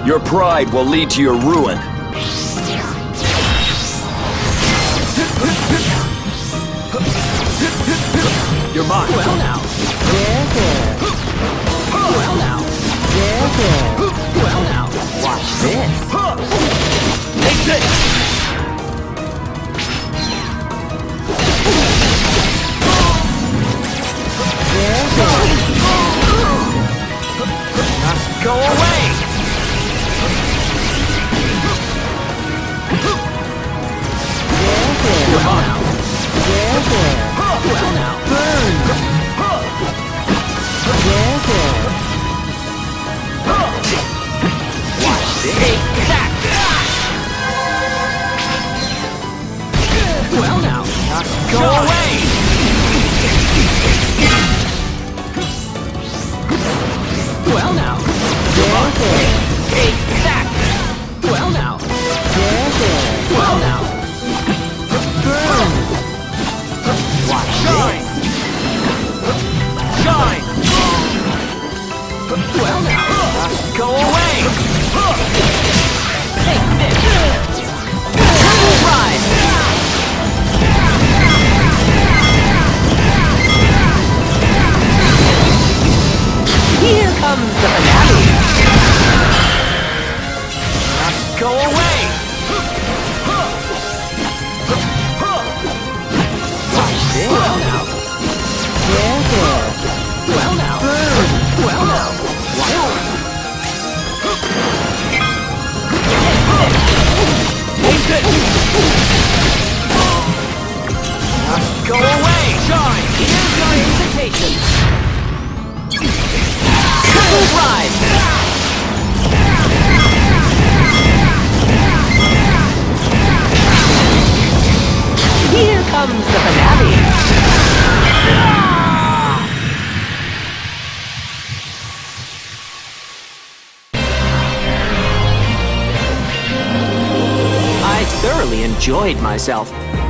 Your pride will lead to your ruin. You're mine. Well now. Well now. Well now. Watch this. Take this! Just go away. You're mine. Well now. Burn. Watch this. Take that. Well now. Just go away. Well now. Take that. Well now. Well now. Burn. Watch Shine! Shine! Well now. Just go away. Take this. Ride. Here comes the finale. Just go away. Watch this. Well now. Well now. Well now. Wow. Take this! Just go away. Shine. Here's your invitation. Ride. Here comes the finale. I thoroughly enjoyed myself.